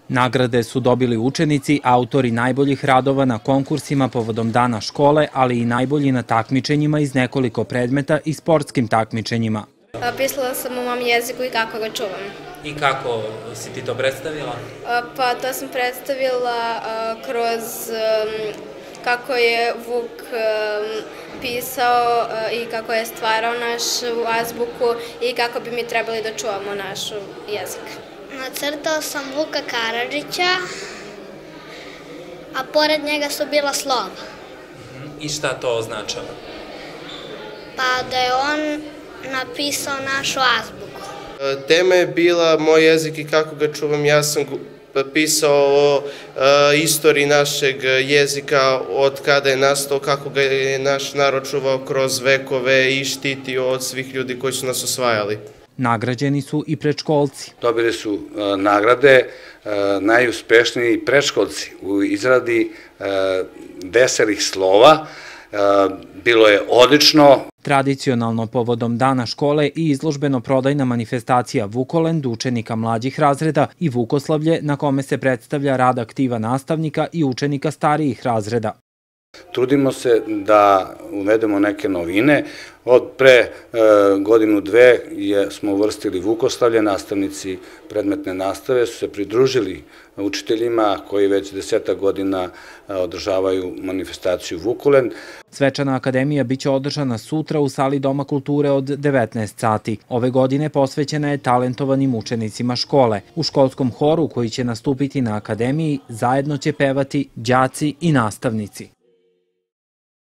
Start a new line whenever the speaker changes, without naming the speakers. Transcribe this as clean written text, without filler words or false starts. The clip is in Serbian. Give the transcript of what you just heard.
Nagrade su dobili učenici, autori najboljih radova na konkursima povodom dana škole, ali i najbolji na takmičenjima iz nekoliko predmeta i sportskim takmičenjima.
Pisala sam u mom jeziku i kako ga čuvam.
I kako si ti to predstavila?
Pa to sam predstavila kroz kako je Vuk pisao i kako je stvarao našu azbuku i kako bi mi trebali da čuvamo naš jezik.
Nacrtao sam Vuka Karadžića, a pored njega su bila slova.
I šta to označava?
Pa da je on napisao našu azbuku.
Tema je bila moj jezik i kako ga čuvam. Ja sam pisao o istoriji našeg jezika, od kada je nastao, kako ga je naš narod čuvao kroz vekove i štitio od svih ljudi koji su nas osvajali.
Nagrađeni su i predškolci.
Dobili su nagrade najuspešniji predškolci u izradi veselih slova. Bilo je odlično.
Tradicionalno povodom dana škole i izložbeno-prodajna manifestacija Vukolend učenika mlađih razreda i Vukoslavlje na kome se predstavlja rad aktiva nastavnika i učenika starijih razreda.
Trudimo se da uvedemo neke novine. Od pre godinu, dve smo uvrstili Vukoslavlje, nastavnici predmetne nastave su se pridružili učiteljima koji već 10 godina održavaju manifestaciju Vukolend.
Svečana akademija biće održana sutra u sali Doma kulture od 19 sati. Ove godine posvećena je talentovanim učenicima škole. U školskom horu koji će nastupiti na akademiji zajedno će pevati đaci i nastavnici.